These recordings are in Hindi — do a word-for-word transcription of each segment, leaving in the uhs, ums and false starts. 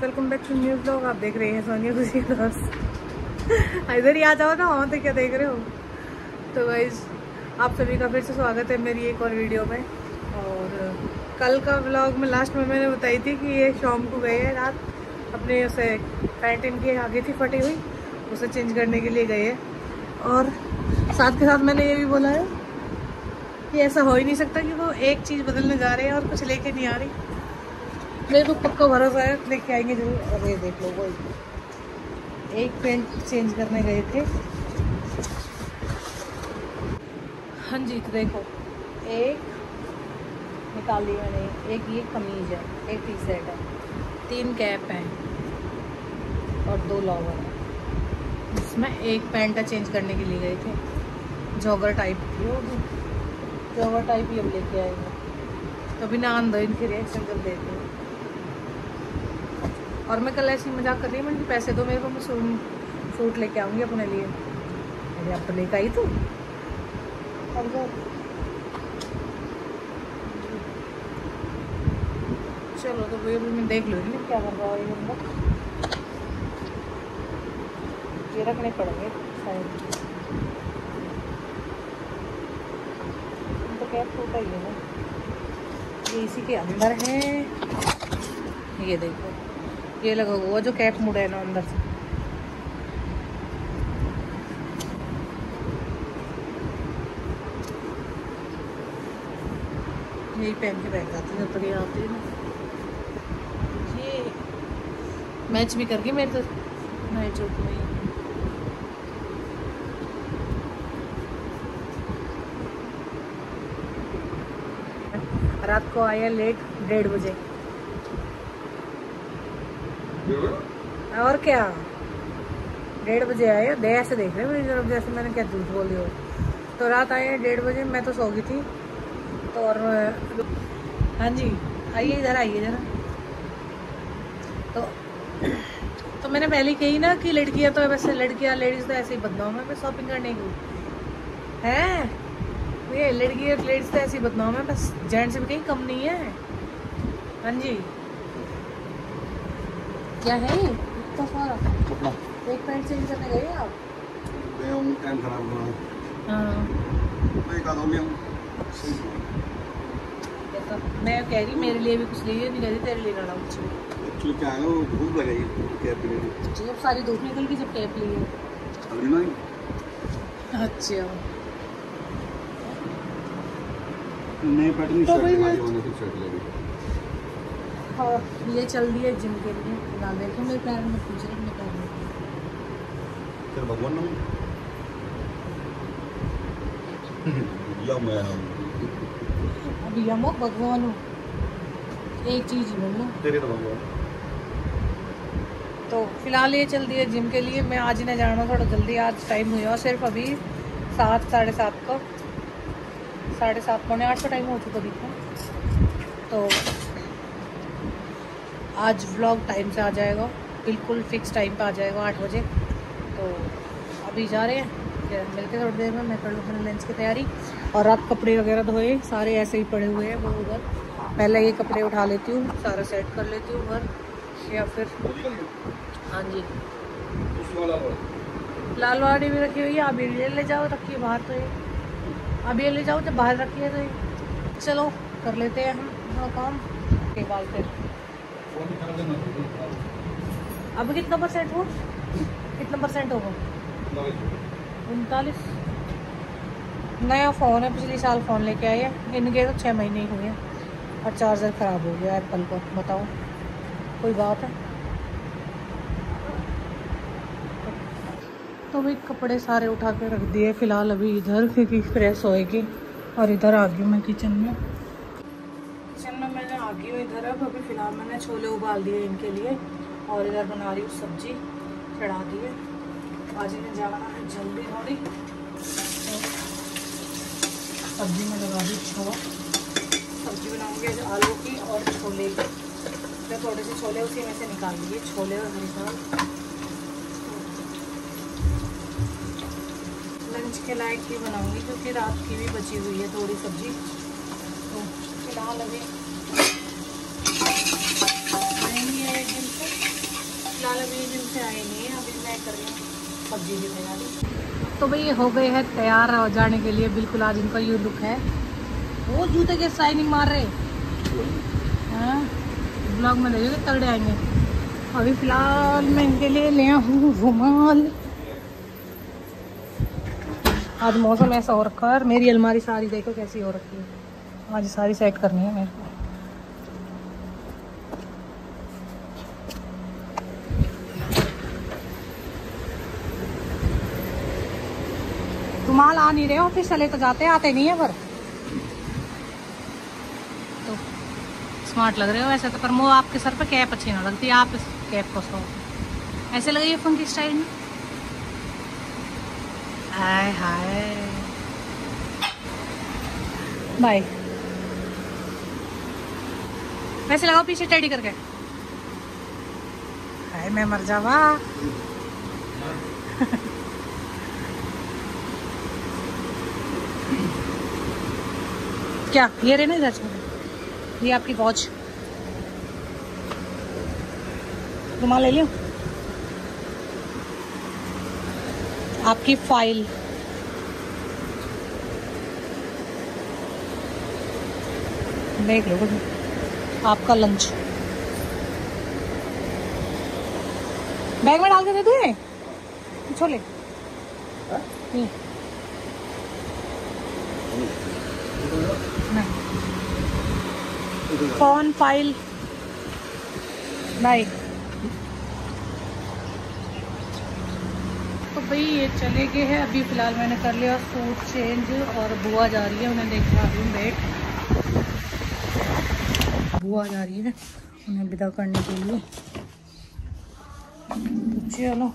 Welcome back to new blog. आप देख रहे हैं सोनिया खुशी ब्लॉग्स। इधर ही आ जाओ ना, वहाँ तो क्या देख रहे हो। तो गाइस आप सभी का फिर से स्वागत है मेरी एक और वीडियो में। और कल का ब्लॉग में लास्ट में मैंने बताई थी कि ये शाम को गए हैं रात, अपने उसे पैंट इनकी आगे थी फटी हुई, उसे चेंज करने के लिए गए हैं। और साथ के साथ मैंने ये भी बोला है कि ऐसा हो ही नहीं सकता कि वो एक चीज़ बदलने जा रहे हैं और कुछ लेके नहीं आ रही। मेरे को पक्का भरोसा है लेके आएंगे जरूर। अरे देख लो, वो एक पेंट चेंज करने गए थे। हाँ जी, तो देखो एक निकाल ली मैंने, एक ये कमीज है, एक टी शर्ट है, तीन कैप हैं और दो लोवर है। इसमें एक पैंट चेंज करने के लिए गए थे, जॉगर टाइप की होगी, जॉगर टाइप ही अब लेके आएंगे। तो बिना आन दो इनके रिएक्शन जब देते हैं। और मैं कल ऐसी मजाक कर रही हूँ, मैंने पैसे दो मेरे को, मैं सूट सूट लेके आऊँगी अपने लिए। अरे अब तो लेकर आई तू। चलो तो वो भी मैं देख लूँगी क्या कर रहा है ये बंदा। ये रखने पड़ेंगे शायद, तो कैप टूटा ही है ना, ये इसी के अंदर है। ये देखो ये लगा हुआ जो कैप मुड़ा है ना अंदर से। यही पहन के बैठ जाती है, जब तक ये आती है ना। ये मैच भी करके मेरे तो नाइट सूट में रात को आया लेट डेढ़ बजे। और क्या डेढ़ बजे आए, दे ऐसे देख रहे मेरी तरफ जैसे मैंने क्या झूठ बोली हो। तो रात आए डेढ़ बजे, मैं तो सो गई थी। तो और हाँ जी आइए इधर, आइए जरा। तो तो मैंने पहले कही ना कि लड़कियां तो वैसे लड़कियां लेडीज तो ऐसे ही बदनाम है बस शॉपिंग करने की है। ये लड़की लेडीज तो ऐसी बदनाम है, बस जेंट्स भी कहीं कम नहीं है। हाँ जी क्या है ये इतना सारा, एक पैंट चेंज करने गए आप? टाइम खराब हुआ। हाँ तो मैं कह रही मेरे लिए भी कुछ लिए, नहीं कह रही तेरे लिए लाना कुछ। एक्चुअली क्या है ना, वो धूप लगी कैप ले ली, जब सारी धूप निकल गई जब कैप ली है। अभी नहीं। अच्छा नई पैटर्न तो शर्ट हमारी होने की शर्ट ले ली। हाँ ये चल दिया जिम के लिए। ना देखो मेरे पैर में पूछ रहे मेरे पैर में तेरे भगवान ना या मैं अभी हम भगवान हूँ, एक चीज ही बोल लो तेरे तो भगवान। तो फिलहाल ये चल दिया जिम के लिए। मैं आज ही ना जाना थोड़ा जल्दी, आज टाइम हुआ सिर्फ अभी सात साढ़े सात का, साढ़े सात पौने आठ का टाइम हो चुका दिखा। तो आज व्लॉग टाइम से आ जाएगा, बिल्कुल फिक्स टाइम पे आ जाएगा आठ बजे। तो अभी जा रहे हैं, फिर मिलते थोड़ी देर में। मैं कर लूँ अपने लंच की तैयारी। और रात कपड़े वगैरह धोए सारे ऐसे ही पड़े हुए हैं वो उधर। पहले ये कपड़े उठा लेती हूँ, सारा सेट कर लेती हूँ घर, या फिर हाँ जी लाल वाड़ी भी रखी हुई है। अभी ले ले जाओ, रखिए बाहर तो ये अभी ये ले जाओ, जब बाहर रखिए तो ये। चलो कर लेते हैं हम अपना काम के बाद। फिर अब कितना परसेंट हो, कितना परसेंट होगा? उनतालीस। नया फ़ोन है, पिछले साल फ़ोन लेके आए हैं, इनके तो छः महीने ही हुए हैं और चार्जर ख़राब हो गया एप्पल का। बताओ कोई बात है? तो भी कपड़े सारे उठा के रख दिए फ़िलहाल अभी इधर, क्योंकि फ्रेश होएगी। और इधर आ गई मैं किचन में, किचन में मैंने आ गई हूँ इधर। अब अभी फ़िलहाल मैंने छोले उबाल दिए इनके लिए और इधर बना रही हूँ सब्जी, चढ़ा दी है। आज इन्हें जाना है जल्दी थोड़ी, तो सब्जी में लगा दी छोड़। सब्जी बनाऊंगी आलू की और छोले की। तो थोड़े से छोले उसी में से निकाल दिए, छोले और हरी दाल। लंच के लायक ही बनाऊंगी क्योंकि रात की भी बची हुई है थोड़ी सब्जी। तो फिलहाल अभी आएंगी एक दिन से से आए नहीं है, अभी मैं कर रही हूँ सब्जी की तैयारी। तो भाई ये हो गए हैं तैयार हो जाने के लिए, बिल्कुल आज इनका ये लुक है। वो जूते के शाइनिंग मार रहे हैं, ब्लॉग में देखिए तगड़े आएंगे। अभी फिलहाल मैं इनके लिए ले हूँ रुमाल। आज मौसम ऐसा हो रखा है, मेरी अलमारी सारी देखो कैसी हो रखी है, आज सारी सेट करनी है मेरे को। रुमाल आ नहीं रहे ऑफिस चले तो जाते आते नहीं है, पर तो स्मार्ट लग रहे हो वैसे तो, पर वो आपके सर पे कैप अच्छी ना लगती, आप इस कैप को सो ऐसे लगे फंकी स्टाइल में। हाय हाय बाय, वैसे लगाओ पीछे टेडी करके। हाय मैं मर जावा। क्या ये रहे ना इधर, ये आपकी वॉच। रुमाल ले लियो, आपकी फाइल, देख लो आपका लंच बैग में डाल के दे दूँ, छोले फोन फाइल नहीं। तो भाई ये चले गए हैं, अभी फिलहाल मैंने कर लिया सूट चेंज और बुआ जा रही है उन्हें देखा अभी बैठ, बुआ जा रही है उन्हें विदा करने के लिए। तो चलो,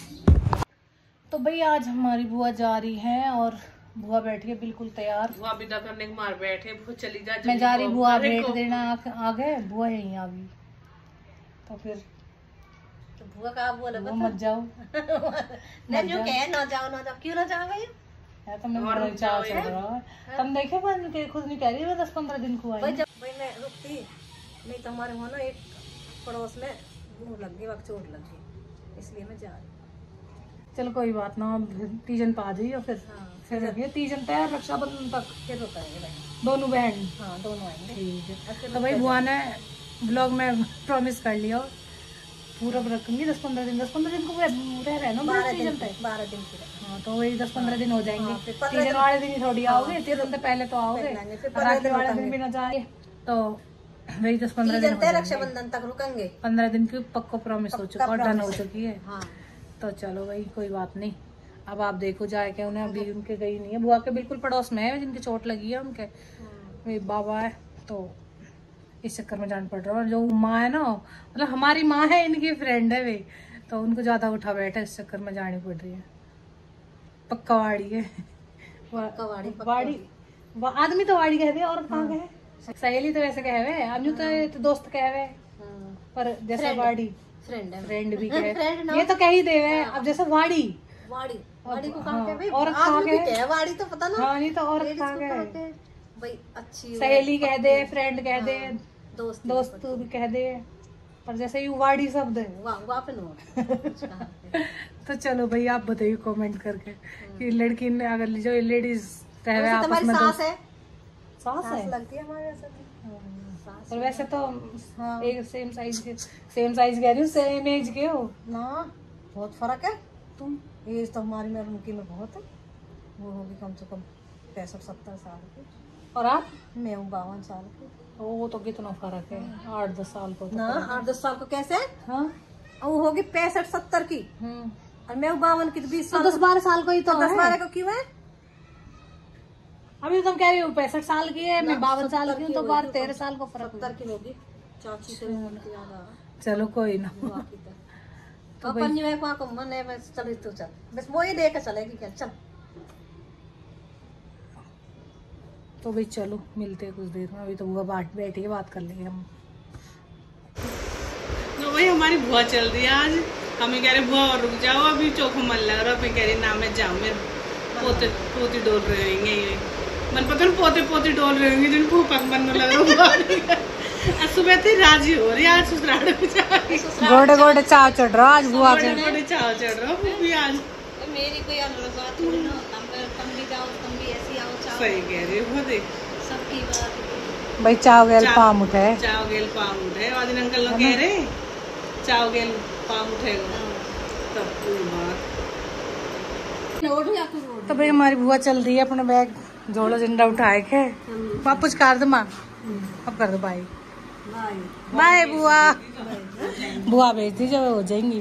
तो भाई आज हमारी बुआ जा रही है और बुआ बैठी है बिल्कुल तैयार। बुआ विदा करने के मार बैठे, बुआ चली जा। मैं जा रही, बुआ बैठ देना आ गए, बुआ यहीं आ गई। तो फिर तो बुआ का बुआ लगा वो मत जाओ नहीं जो कहे ना जाओ ना जाओ, क्यों ना जाओ भाई यार, तो मैं बड़ा चाह चल रहा है। तुम देखे बन के खुद नहीं कह रही है दस पंद्रह दिन को आई भाई। जब भाई मैं रुकती नहीं तो हमारे वहाँ ना एक पड़ोस में वो लग गई, वक्त चोट लग गई, इसलिए मैं जा रही। चलो कोई बात ना, तीजन पा जाइए फिर। हाँ, फिर रखिए तीजन तैयार, रक्षाबंधन तक फिर होता है दोनों बहन। हाँ दोनों आएंगे। ठीक है, तो भाई बुआ ने ब्लॉग में प्रॉमिस कर लिया, पूरा रखूंगी दस पंद्रह दिन। दस पंद्रह दिन को रह रहे हैं ना तीजन तक, बारह दिन की। हाँ तो वही दस पंद्रह दिन हो जाएंगे। हाँ, तीजन वाले दिन ही थोड़ी आओगे, तीजन से पहले तो आओगे, राखी वाले दिन भी ना जाए तो वही दस पंद्रह दिन रक्षाबंधन तक रुकेंगे। पंद्रह दिन की पक्को प्रॉमिस हो चुका और डन हो चुकी है। हाँ तो चलो भाई कोई बात नहीं, अब आप देखो जाए क्या उन्हें, अभी उनके गई नहीं है। बुआ के बिल्कुल पड़ोस में है जिनकी चोट लगी है, उनके वे बाबा है, तो इस चक्कर में जान पड़ रहा है। जो माँ है ना, मतलब हमारी माँ है, इनकी फ्रेंड है वे, तो उनको ज्यादा उठा बैठा इस चक्कर में जानी पड़ रही है। पक्का वाड़ी है, वाड़ी आदमी तो वाड़ी कहते हैं, औरत कहाँ कहे, सहेली तो वैसे कहे हुए, अनु तो दोस्त कहे हुए, पर जैसे वाड़ी फ्रेंड है, फ्रेंड भी कहे, ये तो कह ही देवे। अब जैसे वाड़ी वाड़ी वाड़ी को कहा के भाई, औरत कहाँ के वाड़ी तो पता ना। हाँ नहीं तो औरत कहाँ के भाई, अच्छी सहेली कह दे, फ्रेंड कह दे, दोस्त दोस्त भी कह दे, पर जैसे यू वाड़ी शब्द है। वाह पे नो। तो चलो भाई आप बताइए कमेंट करके कि लड़की ने अगर जो लेडीज कह रहे हैं आपस में, सास है, सास है लगती है हमारे वैसे पर वैसे तो हाँ। एक सेम साइज के, सेम साइज कह रही हूँ, सेम एज के हो ना, बहुत फर्क है। तुम एज तो हमारी में उनकी में बहुत है, वो होगी कम से कम पैंसठ सत्तर साल की, और आप? मैं हूँ बावन साल की। वो तो कितना फर्क है, आठ दस साल को तो ना, आठ दस साल को कैसे? हाँ वो होगी पैंसठ सत्तर की और मैं बावन की, तो बीस साल, दस बारह साल को ही तो दस बारह को क्यों है? अभी तुम कह रही हो पैंसठ साल की है, मैं बावन साल की हूँ, तो बारह तेरह साल को फर्क सत्तर की होगी चाची से ज्यादा। चलो कोई ना, तो अपन जो है वहाँ को मन है, बस चल तो चल, बस वो ही देख चलेगी क्या, चल। तो भाई चलो मिलते हैं कुछ देर में, अभी तो बुआ बाट बैठी है, बात कर लेंगे हम। तो भाई हमारी बुआ चल रही है आज, हमें कह रहे बुआ और रुक जाओ, अभी चौको मन लग रहा है, फिर कह रही ना मैं जाऊँ, मेरे पोते पोती डोल रहे होंगे, ये मन पता नहीं पोते पोती डोल रहे होंगे, जिन फूफा बनने लग रहा सुबह थी राजी हो रही आज ससुराल में जाके गोडे गोडे चाव चढ़ रहा आज बुआ के। गोडे चाव चढ़ रहा हूँ भी आज। मेरी कोई बात थोड़ी ना, तुम भी जाओ तुम भी ऐसी आओ चाव। सही कह रही हो देख सबकी बात भाई चाव गेल पाम उठे, चाव गेल पाम उठे। आज दिन अंकल लोग कह रहे चाव गेल पाम उठेगा तब पूरी बात। तो भाई हमारी बुआ चल रही है अपना बैग जोड़ो झंडा उठाए के वापस कर दो माँ। अब कर दो बाय बाय बुआ। बुआ भेज दी जब हो जाएंगी।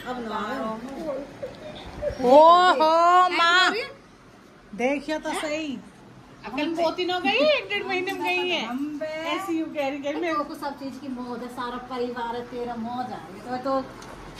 ओहो माँ देखियो तो सही, अकल पोती न गई एक डेढ़ महीने में गई है ऐसी यू कह रही कह रही मेरे को को सब चीज की मौज है, सारा परिवार है तेरा, मौज है तो, तो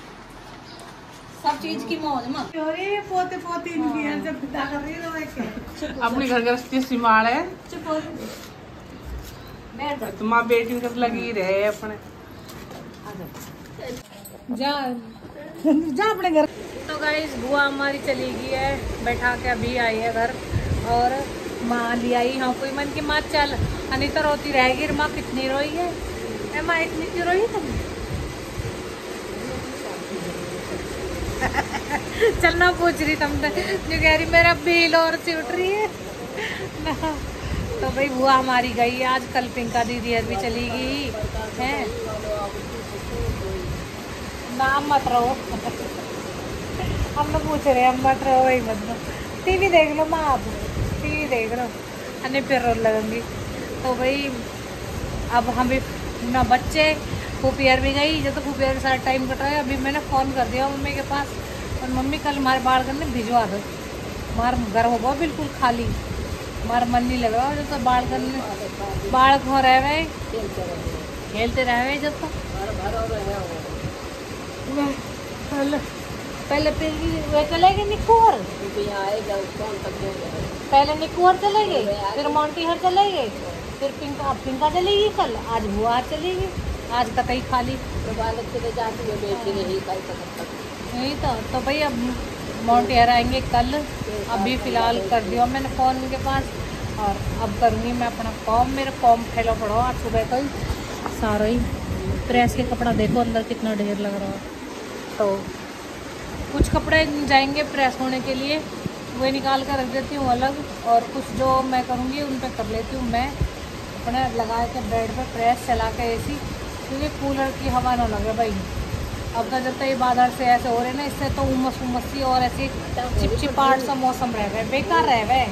सब चीज की मौज मत। अरे पोते पोती इनकी है जब पिता कर रही है तो अपनी घर गृहस्थी सिमाड़ है। तो माँ बेटी कर लगी रहे अपने जा जा अपने घर। तो गाइस बुआ हमारी चली गई है, बैठा के अभी आई है घर। और माँ ले आई हाँ कोई मन की माँ चल अनिता रोती रहेगी। माँ कितनी रोई है ए माँ, इतनी क्यों रोई तुम? चलना पूछ रही तुम जो कह रही मेरा बिल और सी उठ रही है ना। तो भाई बुआ हमारी गई आज, कल पिंका दीदी भी चली गई है। नाम मत रहो हम लोग पूछ रहे हम मत रहो वही मत। टीवी देख लो माँ, आप टीवी देख लो अन्य फिर रो लगेंगी। तो भाई अब हम भी ना बच्चे फूफियर भी गई जो तो फूफियर के साथ टाइम कटाया। अभी मैंने फ़ोन कर दिया मम्मी के पास और मम्मी कल हमारे बाल करने भिजवा दो। हमारा घर होगा बिल्कुल खाली, हमारा मन नहीं लग रहा जो तो बाल करने बाल खो रहे हुए खेलते रहे हुए जब तक। पहले पहले वे चले गए निकोर, पहले निकोर चले गए फिर मोंटी हर चले गए फिर पिंका पिंका चली गई कल, आज बुआ चली गई, आज कतई खाली चले जाती है बेटी नहीं नहीं तो। तो भाई अब मोंटी हर आएंगे कल। अभी फ़िलहाल कर दिया मैंने फ़ोन उनके पास और अब करूँगी मैं अपना फॉर्म। मेरा फॉर्म फैला पड़ा आज सुबह का ही सारा ही। प्रेस के कपड़ा देखो अंदर कितना ढेर लग रहा है। तो कुछ कपड़े जाएंगे प्रेस होने के लिए, वही निकाल कर रख देती हूँ अलग, और कुछ जो मैं करूँगी उन पर कर लेती हूँ मैं अपने लगा के बेड पे प्रेस चला के एसी, क्योंकि कूलर की हवा ना लगे भाई। अब तो जब तक ये बादल से ऐसे हो रहे ना, इससे तो उमस उमस सी और ऐसे चिपचिपाहट सा मौसम रह गए, बेकार रह गए।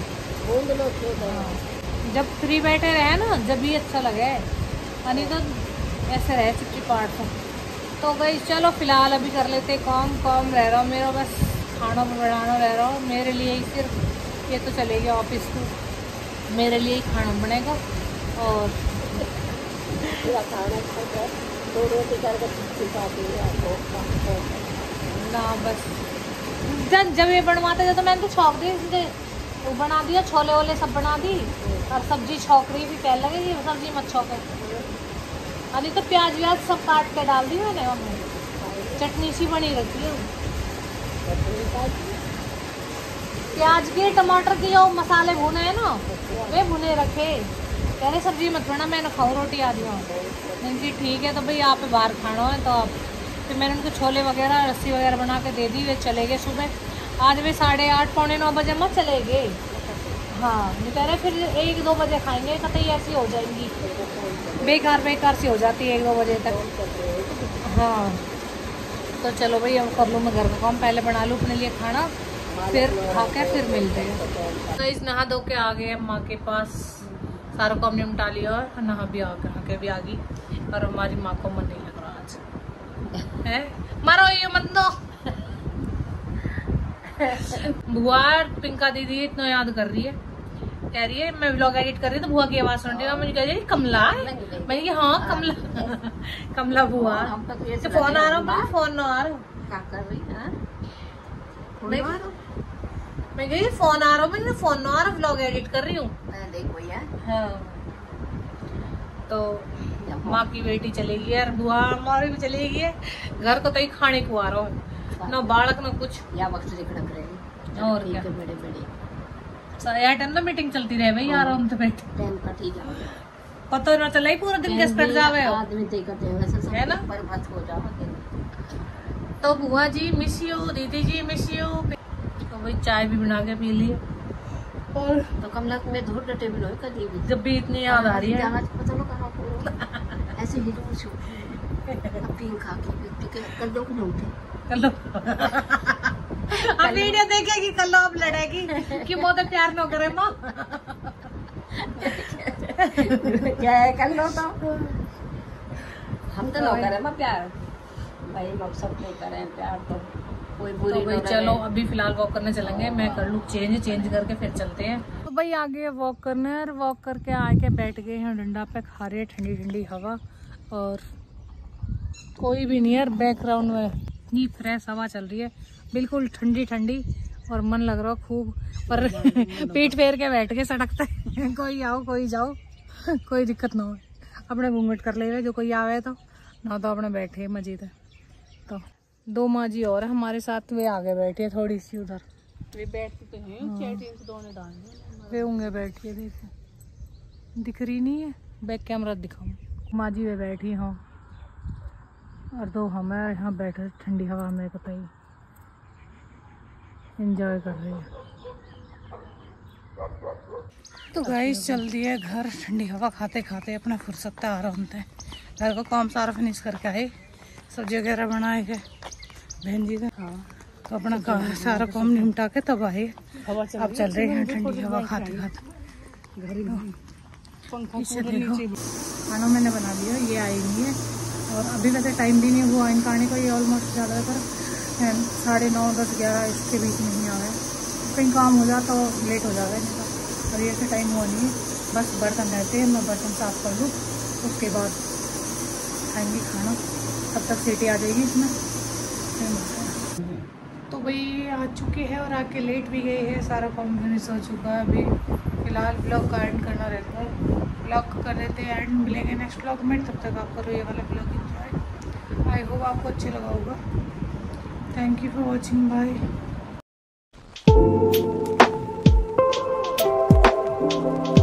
जब फ्री बैठे रहे ना जब भी अच्छा लगे, नहीं तो ऐसे रहे चिपचिपाहट सा। तो भाई चलो फिलहाल अभी कर लेते काम। काम रह रहा हूँ मेरा बस खाना बनाना रह रहा हूँ मेरे लिए ही सिर्फ। ये तो चले गया ऑफिस को, मेरे लिए ही खाना बनेगा। और ना बस जब जब ये बनवाते थे तो मैंने तो छौंक दी सीधे, वो बना दिया छोले वोले सब बना दी। और सब्जी छौंक रही भी कह लगेगी सब्जी मत छौंके। अभी तो प्याज व्याज सब काट के डाल दी मैंने, मम्मी चटनी सी बनी रखी है। प्याज के टमाटर के जो मसाले भुने हैं ना वे भुने रखे। कह रहे सब्जी मत बना, मैंने खाऊँ रोटी आदि हूँ। जी ठीक है तो भाई आप बाहर खाना है तो आप। फिर मैंने उनको छोले वगैरह रस्सी वगैरह बना के दे दी, वे चले गए सुबह। आज भी साढ़े आठ पौने नौ बजे मत चले गए। हाँ ये कह रहे फिर एक दो बजे खाएंगे, कतई ऐसी हो जाएंगी बेकार बेकार सी हो जाती है एक दो बजे तक। हाँ तो चलो भाई अब कर लूँ मैं घर का काम, पहले बना लूँ अपने लिए खाना फिर खा के फिर मिलते हैं। तो इस नहा धो के आ गए माँ के पास, सारा काम निपटा लिया और नहा भी आ नहा के भी आ गई। और हमारी माँ को मन नहीं लग रहा आज है, मारो ये मत दो। बुआ पिंका दीदी इतना याद कर रही है, कह रही है मैं व्लॉग एडिट कर रही तो बुआ की आवाज सुन रही है। मुझे कह रही है कमला है, मैंने कहा हाँ कमला कमला बुआ। तो फोन आ रहा है, फोन ना आ रहा क्या कर रही है? मैं कही फोन आ रहा हूँ, मैंने फोन ना आ रहा, व्लॉग एडिट कर रही हूँ। देखो यार हाँ तो माँ की बेटी चली गई है, बुआ हमारी भी चली गई है। घर को तो ही खाने को आ रहा हूँ, ना बालक ना कुछ या वक्त खड़क रहे और क्या। बड़े बड़े यार टाइम तो मीटिंग चलती रहे भाई यार, हम तो बैठे टाइम का ठीक है। पता ना चला ही पूरा दिन गैस पर जावे हो आदमी देखते हैं वैसे सब है ना? पर भात हो जाओ। तो बुआ जी मिस यू, दीदी जी मिस यू। तो भाई चाय भी बना के पी ली और तो कमला में धूप डटे भी नहीं कभी भी जब भी इतनी याद आ रही है जहाज पता लो कहाँ को ऐसे ही रोज छो पिंक खा के के कल दो को उठे कर लो अब वीडियो देखेगी कर लो, अब लड़ेगी कि वो तो प्यार न करे माँ। क्या है कर लो तो हम तो लोग करे माँ प्यार भाई लोग सब नहीं करें प्यार तो कोई बुरी तो भाई न चलो रहे। अभी फिलहाल वॉक करने चलेंगे, मैं कर लूँ चेंज चेंज करके फिर चलते हैं। तो भाई आगे वॉक करने और वॉक करके आके बैठ गए हैं डंडा पे, खा रहे ठंडी ठंडी हवा और कोई भी नहीं है बैकग्राउंड में, इतनी फ्रेश हवा चल रही है बिल्कुल ठंडी ठंडी और मन लग रहा खूब, पर पीठ फेर के बैठ के सड़कते कोई आओ कोई जाओ कोई दिक्कत ना हो, अपने घूंघट कर ले जो कोई आवे तो ना, तो अपने बैठे मजीद है। तो दो माँ जी और है हमारे साथ, वे आगे बैठी है थोड़ी सी उधर, वे बैठते हैं चैटिंग दोनों डालने वे होंगे बैठी है, देखो दिख रही नहीं है, बैक कैमरा दिखाऊं। माँ जी वे बैठी हों और दो हम यहाँ बैठे ठंडी हवा में पता ही एंजॉय कर रही है। तो गाइस चल दिए घर, ठंडी हवा खाते खाते अपना फुर्सत आराम थे, घर को काम सारा फिनिश करके आए, सब्जी वगैरह बनाए गए बहन जी का। हाँ तो अपना का, सारा काम निपटा के तब आए, अब चल रहे हैं ठंडी हवा खाते खाते घर। इसे देखो खाना मैंने बना लिया, ये आई नहीं है और अभी वैसे टाइम भी नहीं हुआ इनका आने का, ये ऑलमोस्ट ज़्यादा कर साढ़े नौ दस ग्यारह इसके बीच में ही आ गए, कहीं काम हो जाता तो लेट हो जाएगा इनका, और ये से टाइम हुआ नहीं है, बस बर्तन रहते हैं, मैं बर्तन साफ कर लूँ उसके बाद खाएंगे खाना, तब तक सीटी आ जाएगी इसमें। तो भाई आ चुके हैं और आके लेट भी गए हैं, सारा काम फिनिश हो चुका है। अभी फिलहाल ब्लॉग का एंड करना रहता है, ब्लॉग कर देते हैं एंड, मिलेंगे नेक्स्ट ब्लॉग में, तब तक आप करो ये वाला ब्लॉग एंजॉय। आई होप आपको अच्छे लगा होगा। Thank you for watching, bye.